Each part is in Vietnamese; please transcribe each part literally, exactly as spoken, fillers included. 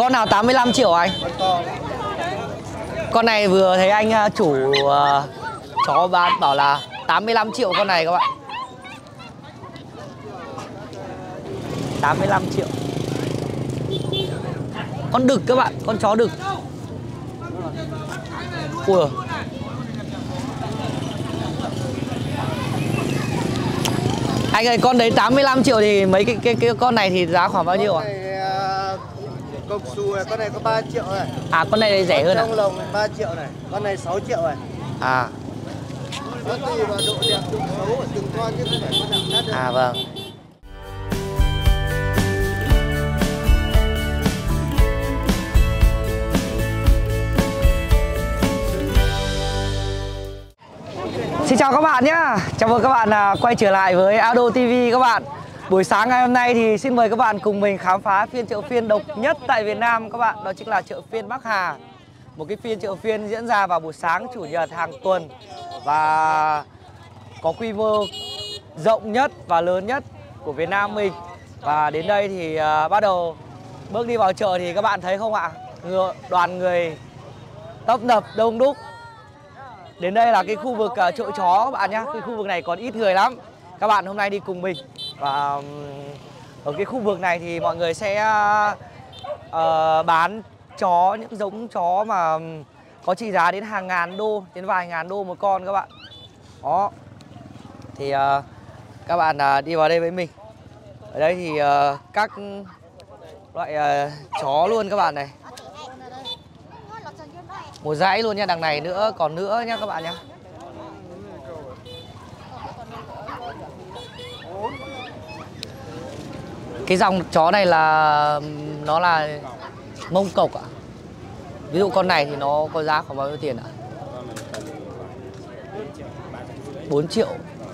Con nào tám mươi lăm triệu anh? Con này vừa thấy anh chủ uh, chó bán bảo là tám mươi lăm triệu con này các bạn. tám mươi lăm triệu. Con đực các bạn, con chó đực. Ui. Anh ơi, con đấy tám mươi lăm triệu thì mấy cái cái cái con này thì giá khoảng bao nhiêu ạ? À? Cộc xù này, con này có ba triệu này. À, con này rẻ hơn à? Trong lồng này ba triệu này, con này sáu triệu này. À. Nó tùy vào độ đẹp, độ xấu của từng con chứ không phải con nào đắt đâu. À vâng. Xin chào các bạn nhé. Chào mừng các bạn quay trở lại với Ado ti vi các bạn. Buổi sáng ngày hôm nay thì xin mời các bạn cùng mình khám phá phiên chợ phiên độc nhất tại Việt Nam các bạn. Đó chính là chợ phiên Bắc Hà. Một cái phiên chợ phiên diễn ra vào buổi sáng chủ nhật hàng tuần và có quy mô rộng nhất và lớn nhất của Việt Nam mình. Và đến đây thì uh, bắt đầu bước đi vào chợ thì các bạn thấy không ạ? Đoàn người tấp nập đông đúc. Đến đây là cái khu vực uh, chợ chó các bạn nhé. Cái khu vực này còn ít người lắm. Các bạn hôm nay đi cùng mình. Và um, ở cái khu vực này thì mọi người sẽ uh, bán chó, những giống chó mà um, có trị giá đến hàng ngàn đô, đến vài ngàn đô một con các bạn. Đó. Thì uh, các bạn uh, đi vào đây với mình. Ở đây thì uh, các loại uh, chó luôn các bạn này. Một dãy luôn nha, đằng này nữa, còn nữa nha các bạn nhé. Cái dòng chó này là nó là Mông Cộc ạ. Ví dụ con này thì nó có giá khoảng bao nhiêu tiền ạ? bốn triệu.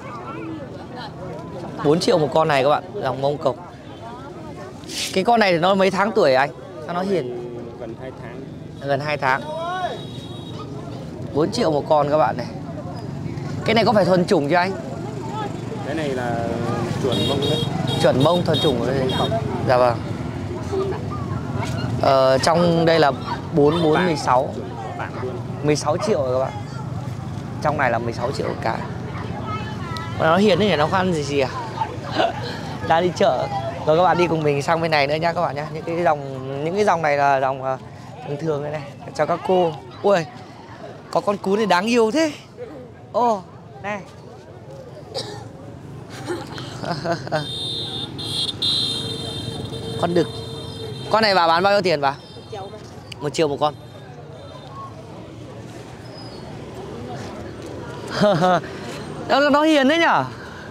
bốn triệu một con này các bạn, dòng Mông Cộc. Cái con này thì nó mấy tháng tuổi anh? Sao nó hiền? Gần hai tháng. Gần hai tháng. bốn triệu một con các bạn này. Cái này có phải thuần chủng chứ anh? Cái này là chuẩn Mông đấy. Chuẩn Mông thuần chủng ở đây không? Dạ vâng. Ờ, trong đây là bốn, bốn, mười sáu. mười sáu triệu rồi các bạn. Trong này là mười sáu triệu cả. Nó hiền đấy nhỉ, nó không ăn gì gì à? Đã đi chợ. Rồi các bạn đi cùng mình sang bên này nữa nhá các bạn nhá. Những cái dòng những cái dòng này là dòng uh, thường thường đây này, cho các cô. Ui, có con cún này đáng yêu thế. Ô, oh, này. Con đực. Con này bà bán bao nhiêu tiền bà? Một triệu một con. nó, nó hiền đấy nhở.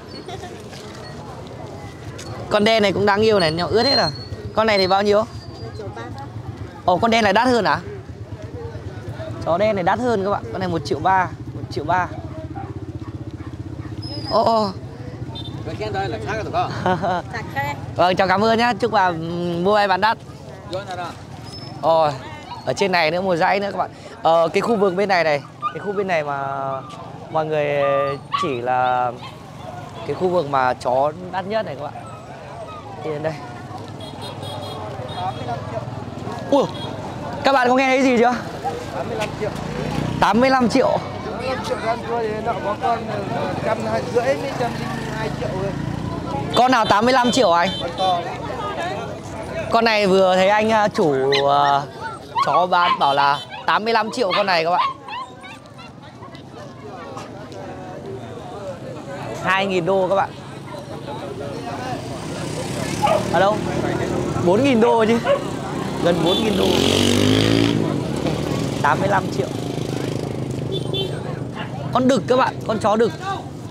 Con đen này cũng đáng yêu này, nhỏ ướt hết à. Con này thì bao nhiêu? Ồ, con đen này đắt hơn à? Chó đen này đắt hơn các bạn. Con này một triệu ba. một triệu ba. Ồ, ồ. Vâng, chào cảm ơn nhá. Chúc bà mua ai bán đắt. Ồ, ở trên này nữa, một dãy nữa các bạn. Ờ, cái khu vực bên này này, cái khu bên này mà mọi người chỉ là cái khu vực mà chó đắt nhất này các bạn. Đi đến đây. Ui, các bạn có nghe thấy gì chưa? tám mươi lăm triệu. tám mươi lăm triệu. tám mươi lăm triệu con thua thì nọ có con một trăm rưỡi đến một trăm hai triệu rồi. Con nào tám mươi lăm triệu anh? Con to. Con này vừa thấy anh chủ uh, chó bán bảo là tám mươi lăm triệu con này các bạn. hai nghìn đô các bạn. Ở đâu? bốn nghìn đô chứ. Gần bốn nghìn đô. tám mươi lăm triệu. Con đực các bạn, con chó đực.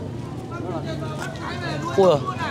Ui.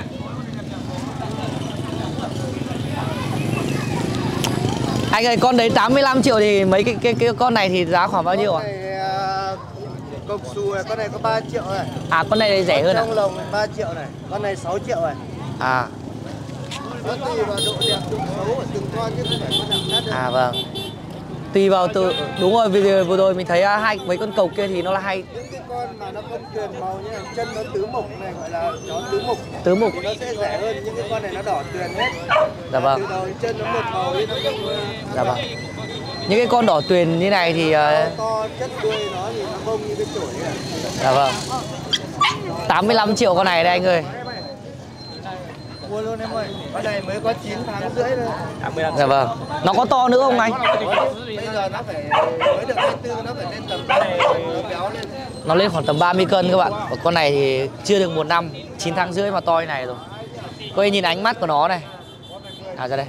Anh ơi, con đấy tám mươi lăm triệu thì mấy cái cái cái con này thì giá khoảng bao nhiêu ạ? Con này cộc xù này, con này có ba triệu này. À, con này rẻ hơn à? Trong lồng này ba triệu này, con này sáu triệu này. À. Nó tùy vào độ đẹp, độ xấu của từng con chứ không phải con nào đắt đâu. À vâng. Tùy vào từ đúng rồi, vừa vừa rồi mình thấy hai mấy con cộc kia thì nó là hay. Những cái con mà nó không truyền màu như chân nó tứ mục này gọi là chó tứ mục. Tứ mục. Thì nó sẽ rẻ hơn, những cái con này nó đỏ tuyền hết. Dạ vâng. Từ đầu đến chân nó một màu ấy, nó không. Dạ vâng. Những cái con đỏ tuyền như này thì to, to chất đuôi nó thì nó bông như cái chổi ấy. Dạ vâng. tám mươi lăm triệu con này đây anh ơi. Mua luôn em ơi. Con này mới có chín tháng rưỡi thôi. Dạ vâng. Nó có to nữa không anh? Bây giờ nó phải mới được hai mươi tư, nó phải lên tầm nó béo lên. Nó lên khoảng tầm ba mươi cân các bạn. Và con này thì chưa được một năm, chín tháng rưỡi mà to như này rồi. Các anh nhìn ánh mắt của nó này. À ra đây.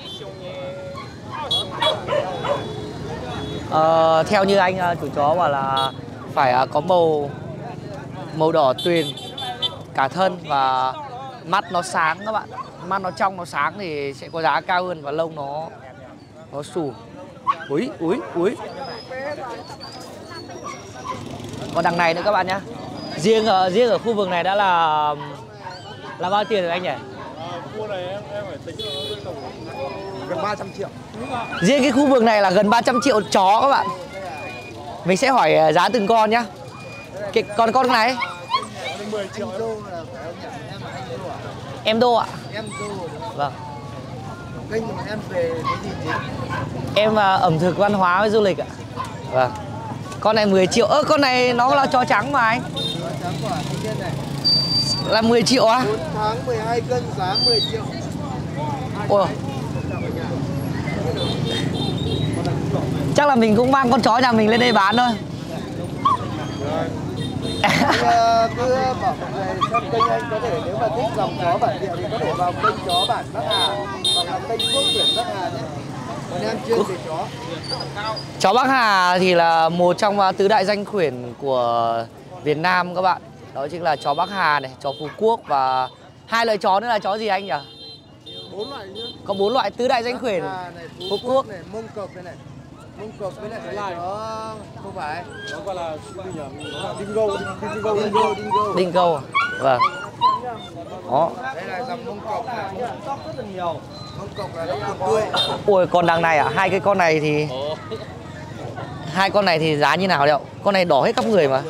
Ờ, theo như anh chủ chó bảo là phải có màu màu đỏ tuyền cả thân và mắt nó sáng các bạn, mắt nó trong nó sáng thì sẽ có giá cao hơn và lông nó nó xù. Úi úi úi. Còn đằng này nữa các bạn nhá. Riêng ở riêng ở khu vực này đã là là bao tiền rồi anh nhỉ? Khu này em em phải tính Gần ba trăm triệu. Riêng cái khu vực này là gần ba trăm triệu chó các bạn. Mình sẽ hỏi giá từng con nhá. Cái, còn con này mười triệu đô là phải không nhỉ? em đô ạ. Em đô. Vâng. Kênh của em về cái gì chị? Em uh, ẩm thực văn hóa với du lịch ạ. Vâng. Con này mười triệu. Ơ con này nó là chó trắng mà anh. Chó trắng của anh kia này. Là mười triệu á? bốn tháng mười hai cân giá mười triệu. Ôi. Chắc là mình cũng mang con chó nhà mình lên đây bán thôi. Cứ bảo mọi người xem kênh anh, có thể nếu mà thích dòng chó bản địa thì có thể vào kênh chó bản Bắc Hà hoặc là kênh Quốc Tuyển Bắc Hà nhé. Còn em chuyên về chó. Chó Bắc Hà thì là một trong tứ đại danh khuyển của Việt Nam các bạn. Đó chính là chó Bắc Hà này, chó Phú Quốc và hai loại chó nữa là chó gì anh nhỉ? Bốn loại nhá. Có bốn loại tứ đại danh khuyển. Này, Phú, Phú Quốc, Quốc này, Mông Cộc này này. Mông Cộc với lại cái chó không phải. nó gọi là cái gì nhỉ? Nó là Dingo, Dingo, Dingo, Dingo. Đinh câu à? Vâng. Đó. Đây là dòng Mông Cộc này. Mông rất là nhiều. Mông Cộc là nó cực đuôi. Ui con đằng này à? Hai cái con này thì hai con này thì giá như nào đấy ạ? Con này đỏ hết khắp người mà.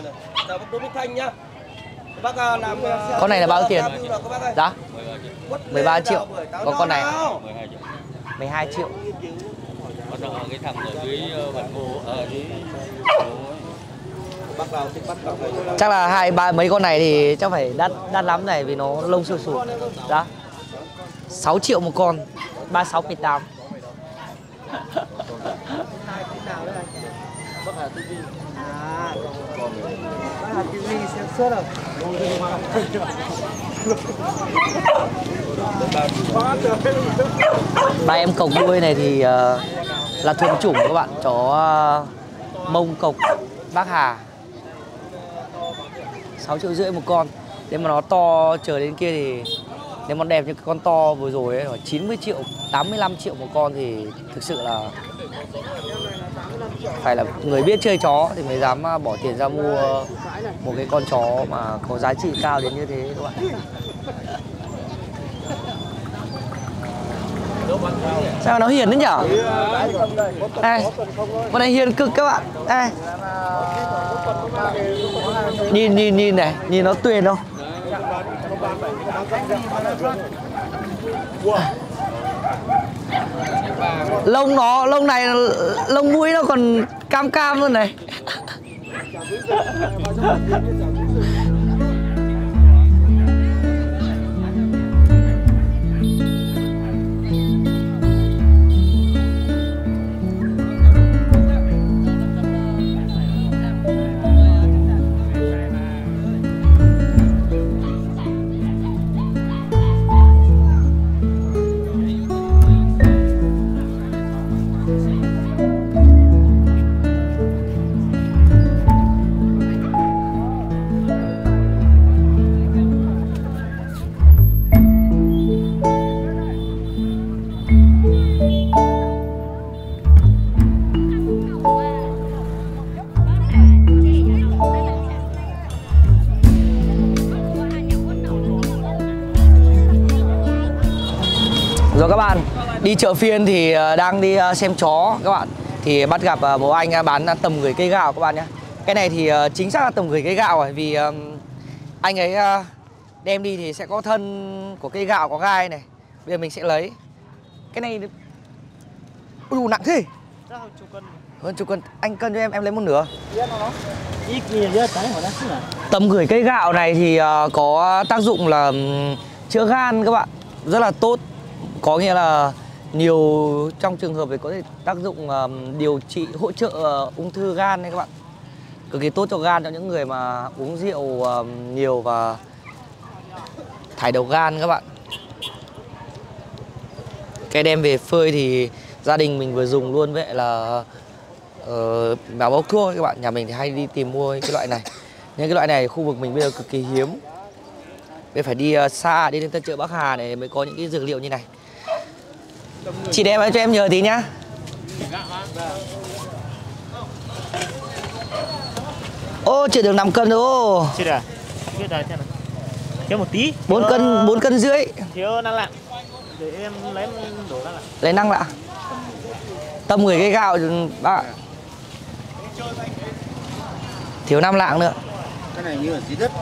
Con này là bao nhiêu tiền? Giá mười ba triệu. Còn con này mười hai triệu. Bắt đầu cái thằng ở dưới bản hồ ở dưới Bắt vào thì bắt vào. Chắc là hai ba mấy con này thì chắc phải đắt đắt lắm này vì nó lông sù sù. Đó. sáu triệu một con, ba mươi sáu phẩy tám. Bắc Hà ti vi. À, Bắc Hà ti vi xem suốt rồi. Ba em cộc đuôi này thì uh, là thuần chủng các bạn, chó uh, Mông Cộc Bắc Hà. sáu triệu rưỡi một con. Nếu mà nó to trở đến kia thì nếu mà đẹp như cái con to vừa rồi ấy, chín mươi triệu, tám mươi lăm triệu một con thì thực sự là phải là người biết chơi chó thì mới dám bỏ tiền ra mua một cái con chó mà có giá trị cao đến như thế các bạn. Sao nó hiền đấy nhở? Đây, con này hiền cực các bạn. Đây. Nhìn nhìn nhìn này, nhìn nó tuyền không? Lông nó, lông này, lông mũi nó còn cam cam luôn này. Rồi các bạn, đi chợ phiên thì đang đi xem chó các bạn. Thì bắt gặp bố anh bán tầm mười cây gạo các bạn nhé. Cái này thì uh, chính xác là tầm gửi cây gạo rồi. Vì uh, anh ấy uh, đem đi thì sẽ có thân của cây gạo có gai này. Bây giờ mình sẽ lấy. Cái này đủ nặng thế. Hơn chục cân. Anh cân cho em, em lấy một nửa. Tầm gửi cây gạo này thì uh, có tác dụng là um, chữa gan các bạn. Rất là tốt. Có nghĩa là nhiều trong trường hợp thì có thể tác dụng uh, điều trị, hỗ trợ uh, ung thư gan này các bạn. Cực kỳ tốt cho gan, cho những người mà uống rượu uh, nhiều và thải độc gan các bạn. Cái đem về phơi thì gia đình mình vừa dùng luôn, vậy là uh, báo bốc thuốc các bạn. Nhà mình thì hay đi tìm mua cái loại này. Nhưng cái loại này khu vực mình bây giờ cực kỳ hiếm. Bây phải đi uh, xa, đi đến Tân Chợ Bắc Hà này mới có những cái dược liệu như này. Chị đem cho em nhờ tí nhá. Ô, chỉ được năm cân thôi. Chị à? Cái này thế này. Thiếu một tí. bốn cân, bốn cân rưỡi. Thiếu năng lạng. Để em lấy đổ năng lạng. Lấy năng lạng. Tầm mười cây gạo bác ạ. Thiếu năm lạng nữa. Cái này như ở dưới đất.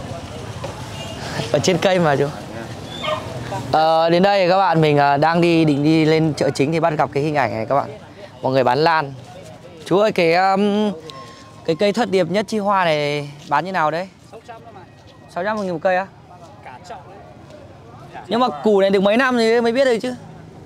Ở trên cây mà chú. Ờ, đến đây các bạn, mình đang đi định đi lên chợ chính thì bắt gặp cái hình ảnh này các bạn. Mọi người bán lan. Chú ơi, cái um, cái cây thất điệp nhất chi hoa này bán như nào đấy? sáu trăm một nghìn một cây á? Nhưng mà củ này được mấy năm thì mới biết được chứ.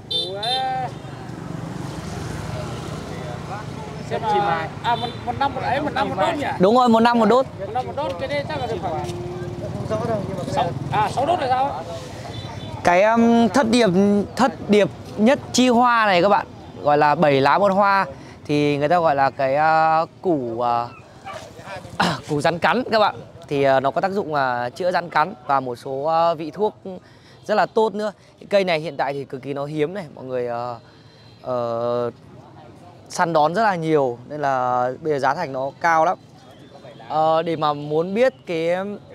À, một, một năm một ấy, một năm một đốt nhỉ? Đúng rồi, một năm một đốt. Một năm một đốt, cái đấy chắc là được khoảng sáu, à, sáu đốt là sao? Cái um, thất điệp thất điệp nhất chi hoa này các bạn, gọi là bảy lá một hoa, thì người ta gọi là cái uh, củ uh, củ rắn cắn các bạn. Thì uh, nó có tác dụng uh, chữa rắn cắn và một số uh, vị thuốc rất là tốt nữa. Cái cây này hiện tại thì cực kỳ nó hiếm này, mọi người uh, uh, săn đón rất là nhiều nên là bây giờ giá thành nó cao lắm. Uh, để mà muốn biết cái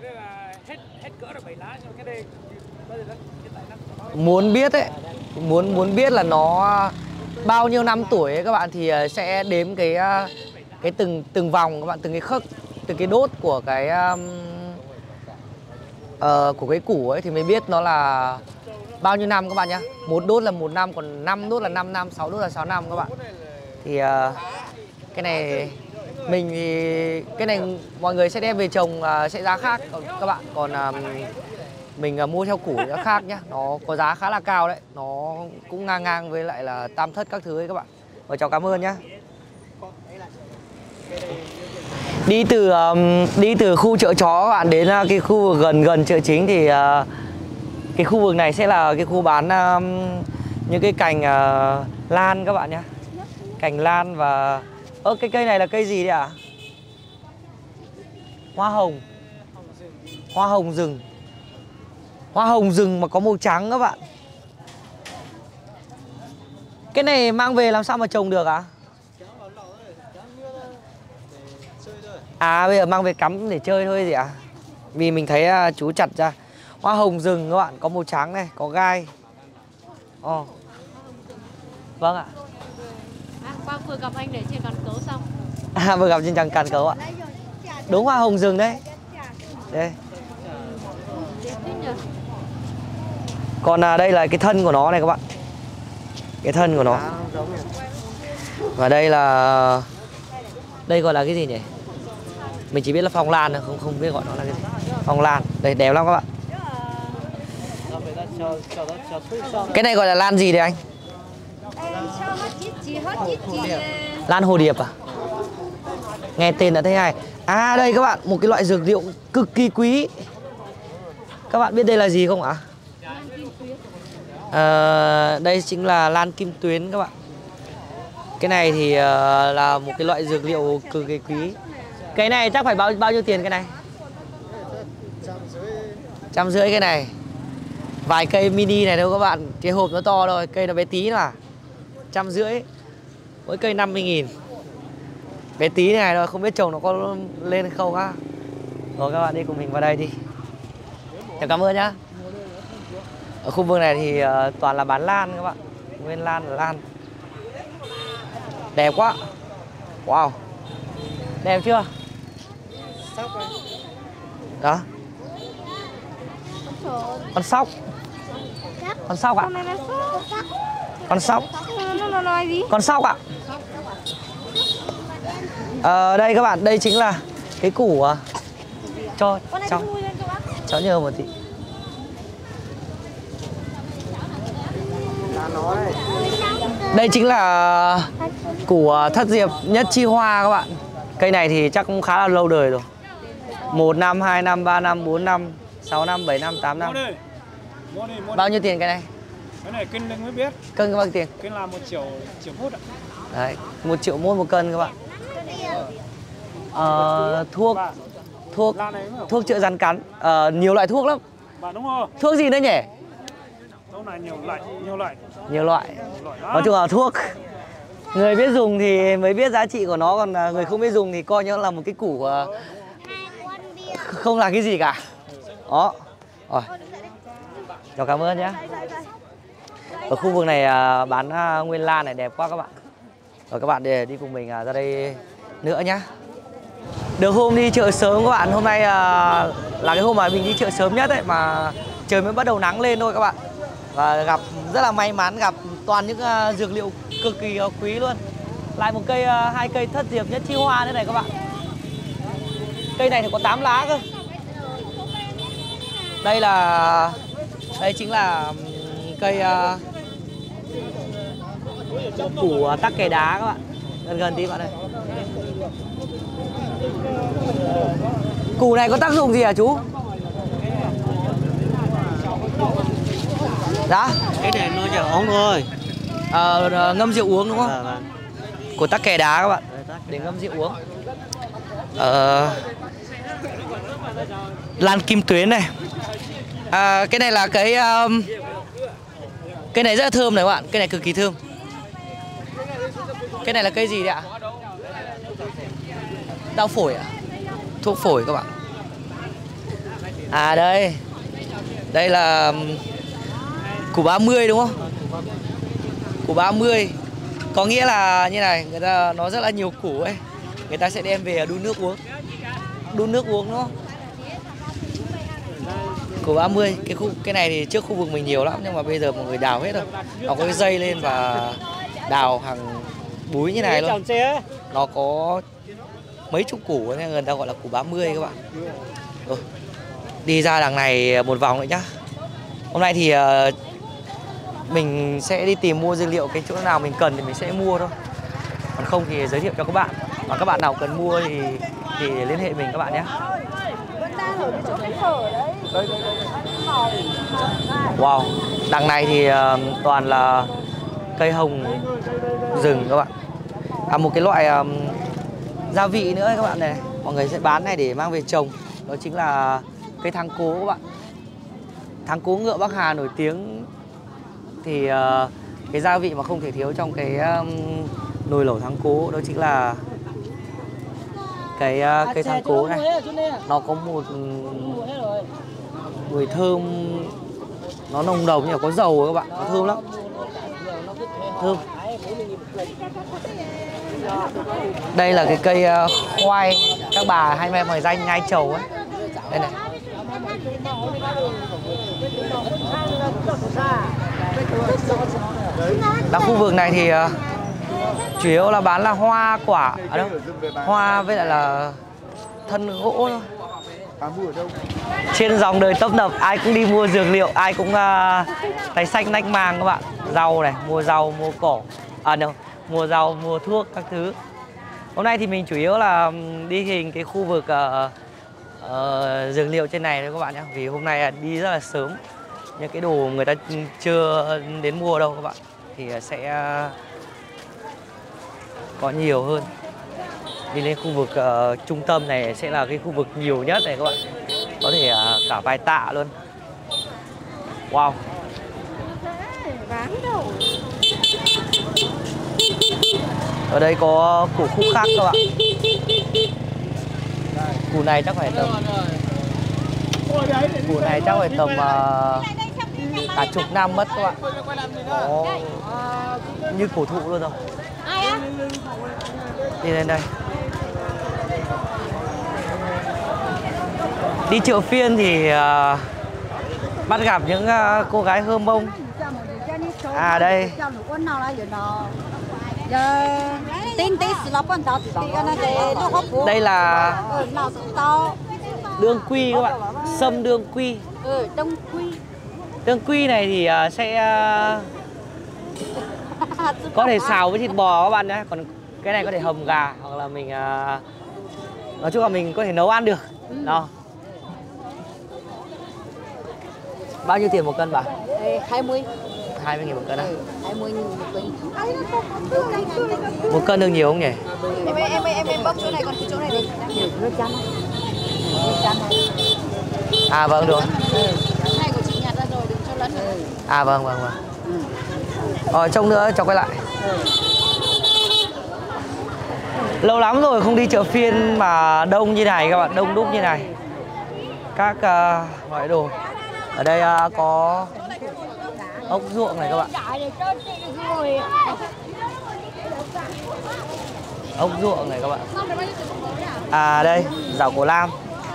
muốn biết ấy, muốn muốn biết là nó bao nhiêu năm tuổi ấy, các bạn thì sẽ đếm cái cái từng từng vòng các bạn, từng cái khớp, từng cái đốt của cái um, uh, của cái củ ấy thì mới biết nó là bao nhiêu năm các bạn nhá. Một đốt là một năm, còn năm đốt là năm năm, sáu đốt là sáu năm các bạn. Thì uh, cái này mình thì cái này mọi người sẽ đem về trồng uh, sẽ giá khác các bạn, còn uh, mình uh, mua theo củ giá khác nhá, nó có giá khá là cao đấy, nó cũng ngang ngang với lại là tam thất các thứ ấy các bạn. Và cháu cảm ơn nhá. Đi từ um, đi từ khu chợ chó các bạn đến uh, cái khu vực gần gần chợ chính thì uh, cái khu vực này sẽ là cái khu bán um, những cái cành uh, lan các bạn nhá, cành lan. Và ơ cái cây này là cây gì đấy ạ? À? Hoa hồng, hoa hồng rừng, hoa hồng rừng mà có màu trắng các bạn. Cái này mang về làm sao mà trồng được ạ? À? À bây giờ mang về cắm để chơi thôi gì ạ? À? Vì mình thấy uh, chú chặt ra. Hoa hồng rừng các bạn, có màu trắng này, có gai. Ồ. Oh. Vâng ạ. À, Quang vừa gặp anh để trên càn cấu xong. À vừa gặp trên tràng càn cấu ạ. Đúng hoa hồng rừng đấy. Đây. Còn à, đây là cái thân của nó này các bạn. Cái thân của nó. Và đây là đây gọi là cái gì nhỉ? Mình chỉ biết là phong lan thôi, không không biết gọi nó là cái gì. Phong lan. Đây đẹp lắm các bạn. Cái này gọi là lan gì đấy anh? Lan hồ điệp à? Nghe tên đã thấy hay. À đây các bạn, một cái loại dược liệu cực kỳ quý. Các bạn biết đây là gì không ạ? À, đây chính là lan kim tuyến các bạn. Cái này thì uh, là một cái loại dược liệu cực kỳ quý. Cái này chắc phải bao bao nhiêu tiền cái này? Trăm rưỡi cái này. Vài cây mini này đâu các bạn, cái hộp nó to thôi, cây nó bé tí mà. Trăm rưỡi, mỗi cây năm mươi nghìn. Bé tí này thôi, không biết trồng nó có lên không á. Rồi các bạn đi cùng mình vào đây đi. Chào cảm ơn nhá. Ở khu vực này thì uh, toàn là bán lan các bạn. Nguyên lan là lan. Đẹp quá. Wow. Đẹp chưa? sóc này. Đó. Con sóc. Con sóc ạ. Con sóc. Nó nói gì? Con sóc ạ. Ờ, đây các bạn, đây chính là cái củ à, cho cháu cháu nhờ một tí. Đây chính là củ thất diệp nhất chi hoa các bạn. Cây này thì chắc cũng khá là lâu đời rồi. Một năm, hai năm, ba năm, bốn năm, sáu năm, bảy năm, tám năm. Bao nhiêu tiền cái này? Cái này cân mới biết. Cân bao nhiêu tiền? Cân là một triệu triệu mốt ạ. Đấy, một triệu mốt một cân các bạn. Ờ, thuốc thuốc thuốc chữa rắn cắn, ờ, nhiều loại thuốc lắm. Và đúng không? Thuốc gì nữa nhỉ? Thuốc này nhiều loại, nhiều loại. Nhiều loại. Nói chung là thuốc. Người biết dùng thì mới biết giá trị của nó, còn người không biết dùng thì coi như là một cái củ không là cái gì cả. Đó. Rồi. Cháu cảm ơn nhé. Ở khu vực này bán nguyên lan này đẹp quá các bạn. Rồi các bạn để đi cùng mình ra đây nữa nhá. Được hôm đi chợ sớm các bạn. Hôm nay là cái hôm mà mình đi chợ sớm nhất ấy, mà trời mới bắt đầu nắng lên thôi các bạn. Và gặp rất là may mắn gặp toàn những dược liệu cực kỳ quý luôn. Lại một cây, hai cây thất diệp nhất chi hoa nữa này các bạn. Cây này thì có tám lá cơ. Đây là đây chính là cây uh, củ tắc kè đá các bạn. Gần gần tí bạn ơi. Củ này có tác dụng gì hả chú? Dạ? Cái này nó chỉ uống thôi. À, ngâm rượu uống đúng không? À, vâng. Củ tắc kè đá các bạn. Để ngâm rượu uống. Ờ, lan kim tuyến này. À, cái này là cái um, cái này rất là thơm này các bạn. Cái này cực kỳ thơm. Cái này là cây gì đấy ạ? Đau phổi à? Thuốc phổi các bạn. À đây. Đây là củ ba mươi đúng không? Củ ba mươi. Có nghĩa là như này, người ta nó rất là nhiều củ ấy. Người ta sẽ đem về đun nước uống. Đun nước uống đúng không? Củ ba mươi, cái khu cái này thì trước khu vực mình nhiều lắm nhưng mà bây giờ mọi người đào hết rồi. Nó có cái dây lên và đào hàng búi như này luôn. Nó có mấy chục củ nên người ta gọi là củ ba mươi các bạn. Rồi. Đi ra đằng này một vòng nữa nhá. Hôm nay thì uh, mình sẽ đi tìm mua dược liệu, cái chỗ nào mình cần thì mình sẽ mua thôi. Còn không thì giới thiệu cho các bạn. Và các bạn nào cần mua thì thì liên hệ mình các bạn nhé. Wow, đằng này thì uh, toàn là cây hồng rừng các bạn. À, một cái loại um, gia vị nữa các bạn này, mọi người sẽ bán này để mang về trồng. Đó chính là cây thắng cố các bạn. Thắng cố ngựa Bắc Hà nổi tiếng. Thì uh, cái gia vị mà không thể thiếu trong cái um, nồi lẩu thắng cố đó chính là cái uh, cây thắng cố này. Nó có một mùi thơm, nó nồng nồng như có dầu các bạn, nó thơm lắm, thơm. Đây là cái cây uh, khoai các bà hay mẹ mời danh nhai trầu ấy. Đây này. Ở khu vực này thì uh, chủ yếu là bán là hoa quả ở đâu? Hoa với lại là thân gỗ thôi. Trên dòng đời tấp nập ai cũng đi mua dược liệu, ai cũng uh, tay xanh nách mang các bạn. Rau này, mua rau, mua cỏ, à đâu, mua rau, mua thuốc các thứ. Hôm nay thì mình chủ yếu là đi hình cái khu vực uh, uh, dược liệu trên này thôi các bạn nhé. Vì hôm nay đi rất là sớm, những cái đồ người ta chưa đến mua đâu các bạn, thì sẽ uh, có nhiều hơn. Đi lên khu vực uh, trung tâm này sẽ là cái khu vực nhiều nhất này các bạn. Có thể uh, cả vài tạ luôn. Wow. Ở đây có củ khúc khác các bạn. Củ này chắc phải tầm Củ này chắc phải tầm uh, cả chục năm mất các bạn. Có như cổ thụ luôn rồi. Đi lên đây. Đi chợ phiên thì uh, bắt gặp những uh, cô gái hơ mông. À đây. Đây là đương quy các bạn, sâm đương quy. Ừ, đông quy. Đương quy này thì uh, sẽ uh, có thể xào với thịt bò các bạn nhé. Còn cái này có thể hầm gà hoặc là mình uh, nói chung là mình có thể nấu ăn được. Ừ. Đó. Bao nhiêu tiền một cân bà? hai mươi. hai mươi nghìn một cân á? Ừ, hai mươi nghìn một cân. Một cân được nhiều không nhỉ? Em em em em bốc chỗ này còn cái chỗ này đi. Nước chấm. Nước chấm này. À vâng được. Ừ. Cái này của chị nhặt ra rồi, đừng cho lẫn nữa. À vâng vâng vâng. Rồi trông nữa cho quay lại. Ừ. Lâu lắm rồi không đi chợ phiên mà đông như này các bạn, đông đúc như này. Các uh, loại đồ. Ở đây uh, có ốc ruộng này các bạn. Ốc ruộng này các bạn. À đây, rau cổ lam.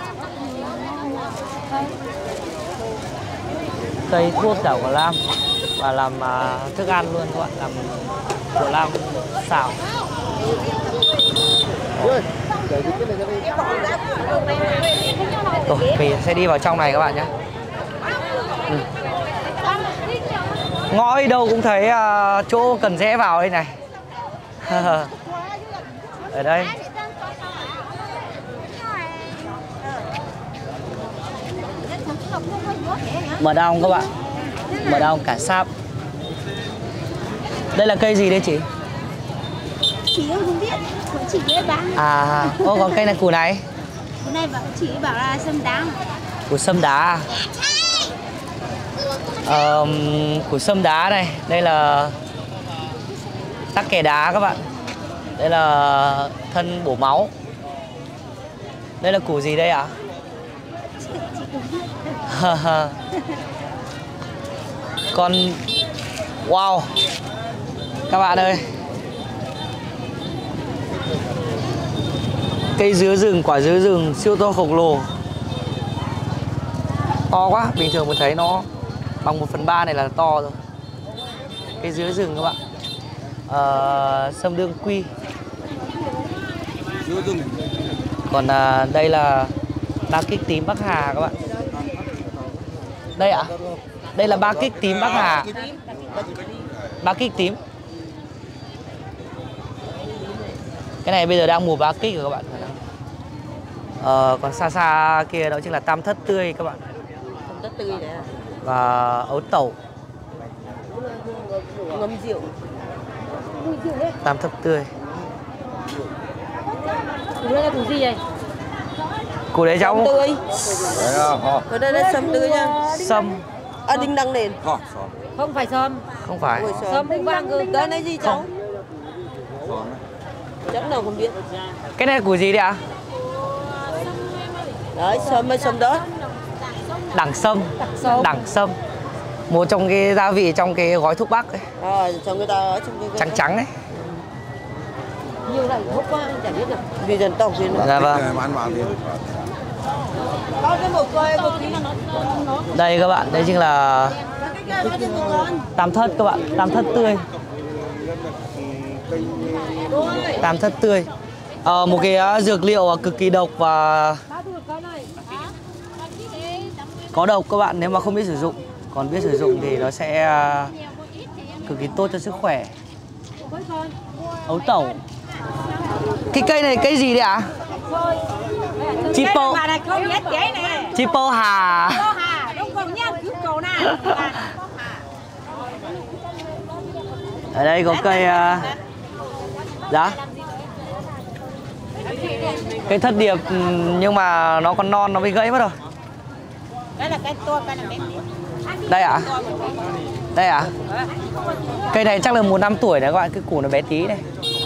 Cây thuốc rau cổ lam và làm uh, thức ăn luôn các bạn, làm cổ lam xào. Rồi, mình sẽ đi vào trong này các bạn nhé. Ừ. Ngõ đi đâu cũng thấy uh, chỗ cần rẽ vào đây này. Ở đây. Mật ong các bạn. Mật ong cả sáp. Đây là cây gì đây chị? Chị không biết, chị biết bán. À, ô còn cây này củ này? Củ này bảo chị bảo là sâm đá. Củ sâm đá à? Ờ, củ sâm đá này, đây là tắc kè đá các bạn. Đây là thân bổ máu. Đây là củ gì đây ạ? À? Còn wow. Các bạn ơi. Cây dứa rừng, quả dứa rừng siêu to khổng lồ. To quá, bình thường mình thấy nó bằng một phần ba này là to rồi. Cây dứa rừng các bạn. Ờ, sâm đương quy. Còn à, đây là ba kích tím Bắc Hà các bạn. Đây ạ? À? Đây là ba kích tím Bắc Hà. Ba kích tím. Cái này bây giờ đang mùa ba kích rồi các bạn. Ờ, còn xa xa kia đó chính là tam thất tươi các bạn. Tam thất tươi đấy à? Và ấu tẩu. Ngâm rượu. Tam thất tươi. Củ đây là củ gì vậy? Củ đấy cháu. Sâm tươi. Còn đây là sâm tươi nha. Sâm. À đinh đăng nền. Không phải sâm. Không phải. Sâm đinh vàng cơ. Đây là gì cháu? Chắc nào không biết. Cái này là củ gì đấy ạ? Đấy, sâm hay sâm đó. Đẳng sâm. Đẳng sâm. Một trong cái gia vị trong cái gói thuốc bắc ấy. À, trong người ta trong cái trắng trắng ấy. Nhiều này hốc quá anh chả biết được. Vì dân tộc thì nó. Dạ vâng. Đây các bạn, đây chính là tam thất các bạn, tam thất tươi. Tam thất tươi. Ờ, một cái uh, dược liệu cực kỳ độc và có độc các bạn nếu mà không biết sử dụng. Còn biết sử dụng thì nó sẽ uh, cực kỳ tốt cho sức khỏe. Ấu tẩu. Cái cây này cây gì đấy ạ? À? Chipo. Chipo hà. Ở đây có cây uh... dạ. Cây thất điệp nhưng mà nó còn non nó bị gãy mất rồi. Đây là cây to, cây là bé. Đây ạ? À? Đây ạ? À? Cây này chắc là một năm tuổi này các bạn, cái củ nó bé tí này.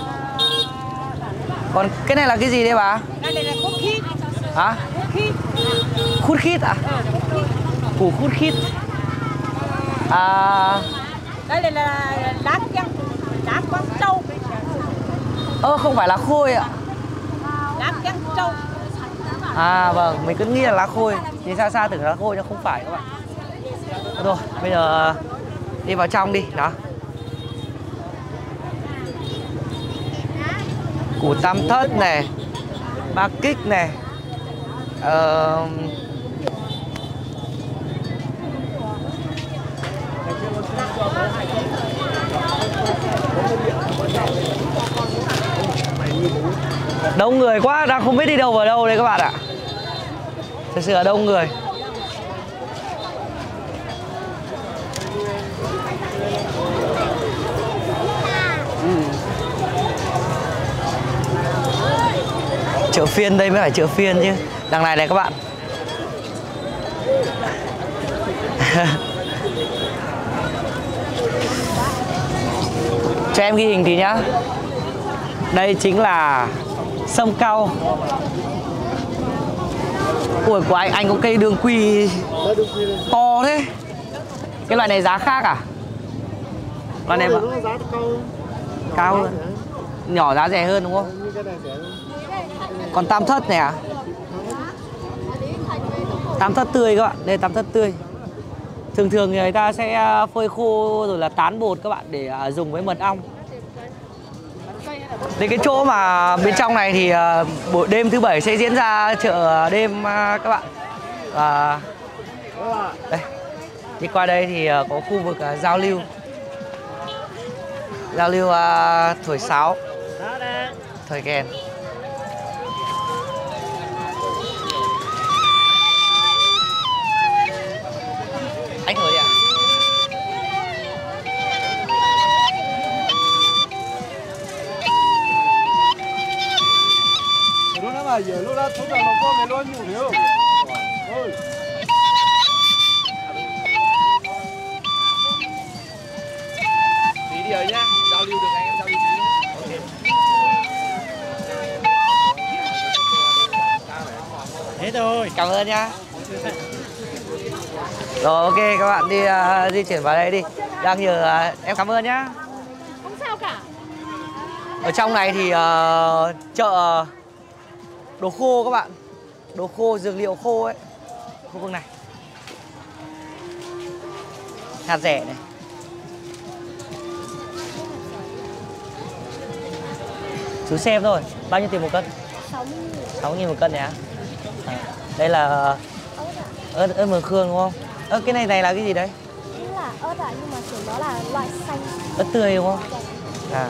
Còn cái này là cái gì đấy bà? Đây là cút khít. Hả? Khút khít à? Củ khút khít. À... Đây là lá chăng, lá quang châu. Ơ không phải là khôi ạ. Lá chăng châu. À vâng, mình cứ nghĩ là lá khôi, nhìn xa xa tưởng là lá khôi nhưng không phải các bạn. Rồi, bây giờ đi vào trong đi, đó. Củ tam thất này, ba kích này, ờ... đông người quá, đang không biết đi đâu vào đâu đây các bạn ạ. Thật sự là đông người. Chợ phiên đây mới phải chợ phiên chứ. Đằng này này các bạn. Cho em ghi hình tí nhá. Đây chính là sâm cau. Ui của anh, anh có cây đường quy to thế. Cái loại này giá khác à? Loại này mà cao hơn. Nhỏ giá rẻ hơn đúng không? Còn tam thất này à? Tam thất tươi các bạn, đây tam thất tươi. Thường thường người ta sẽ phơi khô rồi là tán bột các bạn để dùng với mật ong. Đến cái chỗ mà bên trong này thì buổi đêm thứ bảy sẽ diễn ra chợ đêm các bạn. Và đây, đi qua đây thì có khu vực giao lưu, giao lưu thổi sáo, thổi kèn. Anh thổi đi ạ? À, giờ lúc đó chúng ta nó có mấy lối nhiều thiếu. Ôi. Tí đi rồi nhá, giao lưu được anh em giao lưu tí nhá. Ok. Thế thôi. Cảm ơn nhá. Rồi ok các bạn đi uh, di chuyển vào đây đi. Đang nhờ uh, em cảm ơn nhá. Không sao cả. Ở trong này thì uh, chợ đồ khô các bạn, đồ khô, dược liệu khô ấy, khu vực này, hạt rẻ này. Chú xem thôi, bao nhiêu tiền một cân? sáu nghìn một cân này á. À, đây là ớt ớt mường khương đúng không? Ơ cái này này là cái gì đấy? Như là ớt ạ, nhưng mà kiểu nó là loại xanh. Ớt tươi đúng không? À.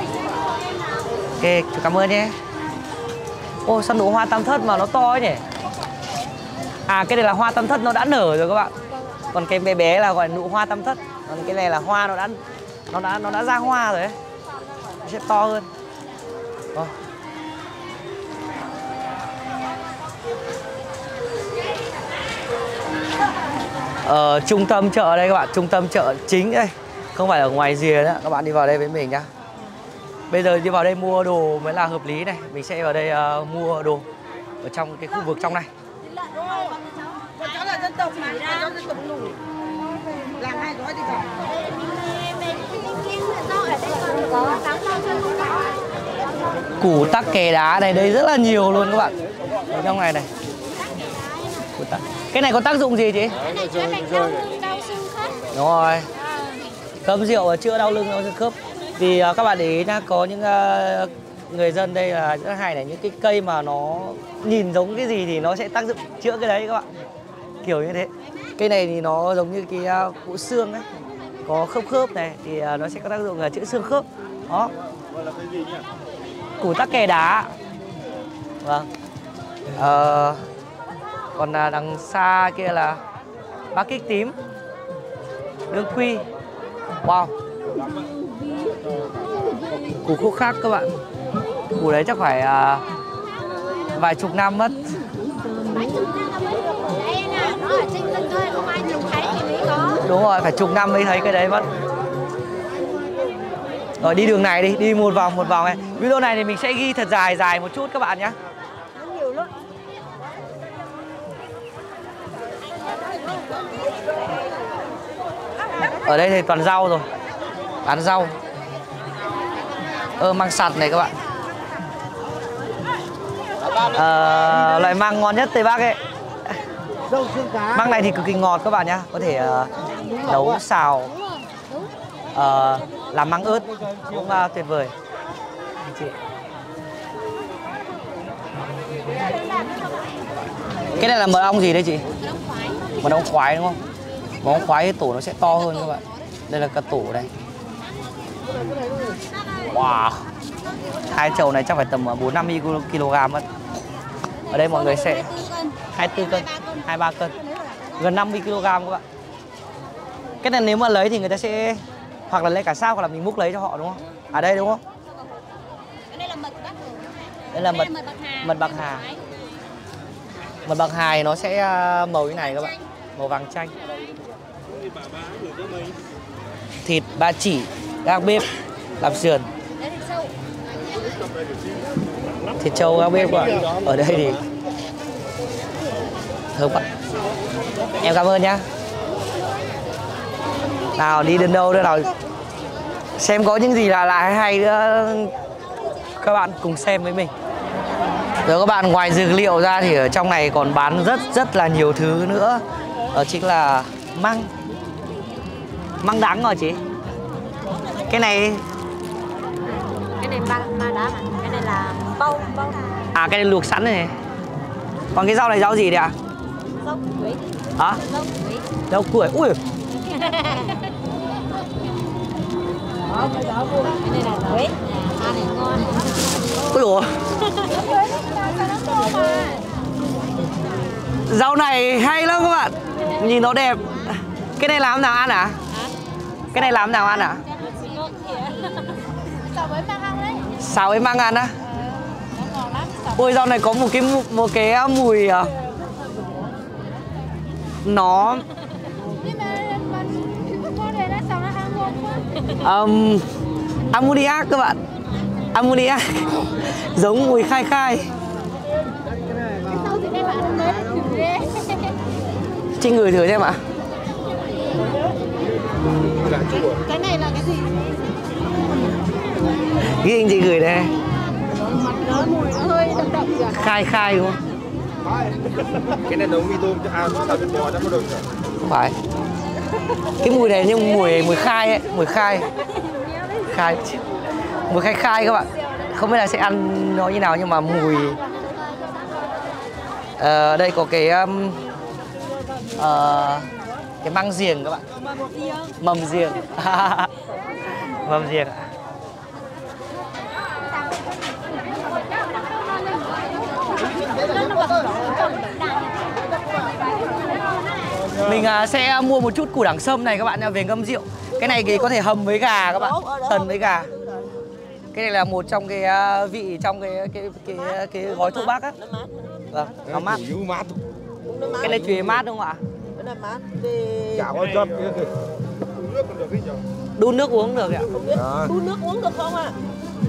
Ok, chú cảm ơn nhé. Ô, sao nụ hoa tam thất mà nó to ấy nhỉ? À, cái này là hoa tam thất nó đã nở rồi các bạn. Còn cái bé bé là gọi là nụ hoa tam thất. Còn cái này là hoa nó đã nó đã nó đã ra hoa rồi ấy. Nó sẽ to hơn. Ô. Ờ, trung tâm chợ đây các bạn, trung tâm chợ chính đây. Không phải ở ngoài rìa nữa, các bạn đi vào đây với mình nhá. Bây giờ đi vào đây mua đồ mới là hợp lý này. Mình sẽ vào đây uh, mua đồ ở trong cái khu vực trong này. Bọn cháu là dân tộc mà, là dân tộc Nùng. Làm hai gói thì phải. Củ tắc kè đá này đây rất là nhiều luôn các bạn. Ở trong này này. Củ tắc. Cái này có tác dụng gì chị? Cái này chữa bệnh đau lưng, đau xương khớp. Đúng rồi. Cơm rượu và chữa đau lưng, đau xương khớp. Thì uh, các bạn để ý nhá, có những uh, người dân đây là rất hay này, những cái cây mà nó nhìn giống cái gì thì nó sẽ tác dụng chữa cái đấy các bạn. Kiểu như thế. Cây này thì nó giống như cái uh, củ xương ấy, có khớp khớp này thì uh, nó sẽ có tác dụng là chữa xương khớp. Đó. Củ tắc kè đá. Vâng. Uh, còn uh, đằng xa kia là ba kích tím, đương quy. Wow. Củ khúc khác các bạn. Củ đấy chắc phải uh, vài chục năm mất. Đúng rồi, phải chục năm mới thấy cái đấy mất. Rồi đi đường này đi, đi một vòng một vòng này. Video này thì mình sẽ ghi thật dài dài một chút các bạn nhé. Ở đây thì toàn rau rồi, bán rau. Ơ măng sặt này các bạn. uh, loại măng ngon nhất Tây Bắc ấy. Dâu xương cá. Măng này thì cực kỳ ngọt các bạn nhá, có thể uh, nấu xào, uh, làm măng ớt cũng uh, tuyệt vời. Chị. Cái này là mật ong gì đây chị? Mật ong khoái đúng không? Mật ong khoái tổ nó sẽ to hơn các bạn. Đây là cả tổ đây. Wow. Hai chậu này chắc phải tầm bốn năm ki lô gam mất. Ở đây mọi người sẽ hai mươi tư cân, hai mươi ba cân. Gần năm mươi ki lô gam các bạn. Cái này nếu mà lấy thì người ta sẽ hoặc là lấy cả sao hoặc là mình múc lấy cho họ đúng không? À đây đúng không? Đây là mật Bắc. Đây là mật mật Bạc Hà. Mật Bạc Hà nó sẽ màu như này các bạn, màu vàng chanh. Thịt ba chỉ, gác bếp, làm sườn. Thịt trâu gác bếp các bạn. Ở đây thì thơm quá. Em cảm ơn nhá. Nào đi đến đâu nữa nào, xem có những gì là lạ hay hay nữa, các bạn cùng xem với mình. Rồi các bạn, ngoài dược liệu ra thì ở trong này còn bán rất rất là nhiều thứ nữa. Đó chính là măng. Măng đắng rồi chị. Cái này Cái này ma ma đá mà. Cái này là bông bông. à cái này luộc sẵn này. Còn cái rau này rau gì đấy ạ? Rau quế. Hả? Rau quế. Rau củi. Ui. Cái này là quế. Ăn này ngon. Ui dồi. Rau này hay lắm các bạn. Nhìn nó đẹp. Cái này làm nào ăn à? Cái này làm nào ăn à? Xào với măng ăn đấy. Xào với măng ăn á? Nó ngon lắm. Ôi rau này có một cái một cái mùi nó Nhưng mà mình có để nó xào nó ăn ngon quá. um, ammoniac các bạn. Ammoniac. Giống mùi khai khai. Cái sau thì đây bạn ăn đấy. Chị ngửi thử xem ạ. Cái này là cái gì? Ghi anh chị gửi đây. Nó mùi nó hơi đậm đậm kìa. Khai khai đúng không? Cái này nấu mì tôm cho ăn sao thịt bò cho nó được. Không phải. Cái mùi này nhưng mùi mùi khai ấy, mùi khai. Khai. Mùi khai khai các bạn. Không biết là sẽ ăn nó như nào nhưng mà mùi ờ, đây có cái um, uh, cái măng giềng các bạn. Mầm giềng. Mầm giềng. Mình uh, sẽ mua một chút củ đẳng sâm này các bạn nha, về ngâm rượu. Cái này thì có thể hầm với gà các bạn, tần với gà. Cái này là một trong cái uh, vị trong cái cái cái cái, cái gói thuốc bắc á. Vâng, nó mát. Cái này chùy mát đúng không ạ? Cái này mát thì chả có chót nữa kìa. Nước còn được cái gì? Đun nước uống được ạ. Đun nước uống được không ạ?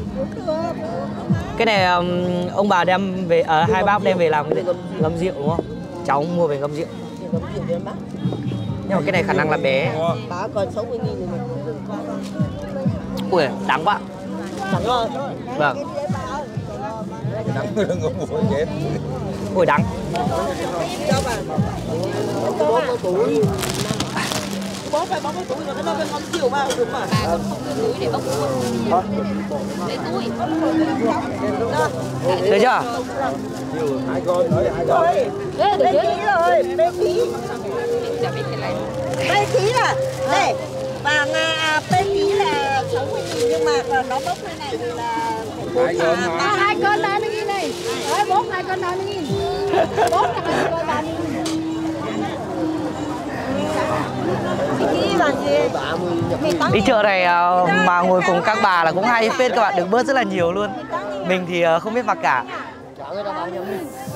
Cái này um, ông bà đem về, à, hai bác đem về làm cái gì? Ngâm rượu đúng không? Cháu mua về ngâm rượu. Ngâm rượu để bác. Nhưng mà cái này khả năng là bé. Bà còn sáu mươi nghìn rồi. Ui, đáng quá. Chẳng rồi. Vâng. Đắng hơn ngủ buổi chết. Ui, đắng. Cho bà. Bố có túi. Bố phải bóc cái túi rồi nó bên con chiều vào đúng mà. Bà còn không cái túi để bốc cuốn. Lấy túi. Được chưa? Hai con nói hai con. Bê ký rồi, bê ký. Bê ký là đây. Vàng à, bê ký là sáu mươi nghìn nhưng mà nó bốc cái này thì là Hai con hả? Hai con ba mươi nghìn này. Đấy, bốn hai con ba mươi nghìn. Bốn là hai con ba mươi nghìn. Đi chợ này uh, mà ngồi cùng các bà là cũng hay phết các bạn, được bớt rất là nhiều luôn. Mình thì uh, không biết mặc cả. Chả người ta bảo nhầm.